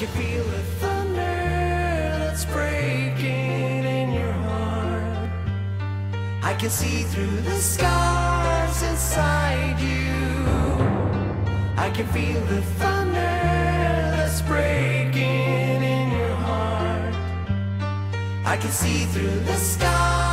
can feel the thunder that's breaking in your heart. I can see through the scars inside you. I can feel the thunder that's breaking in your heart. I can see through the scars